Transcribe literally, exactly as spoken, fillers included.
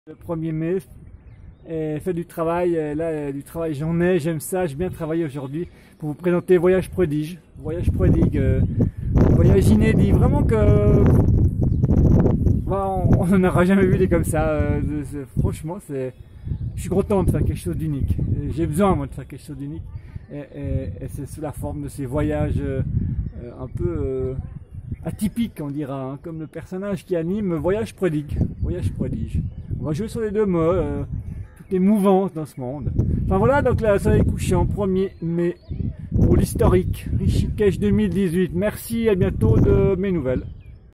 Le premier mai, et fait du travail, et là du travail j'en ai, j'aime ça, j'ai bien travaillé aujourd'hui pour vous présenter Voyage Prodige. Voyage Prodigue, euh, voyage inédit, vraiment que bah, on n'en aura jamais vu des comme ça. Euh, de, de, franchement, c'est, je suis content de faire quelque chose d'unique. J'ai besoin moi de faire quelque chose d'unique, et, et, et c'est sous la forme de ces voyages euh, un peu euh, atypiques, on dira, hein, comme le personnage qui anime Voyage Prodigue, Voyage Prodige. On va jouer sur les deux mots, euh, toutes les mouvances dans ce monde. Enfin voilà, donc là, ça est couchant, premier mai, pour l'historique, Rishikesh deux mille dix-huit. Merci, à bientôt de mes nouvelles.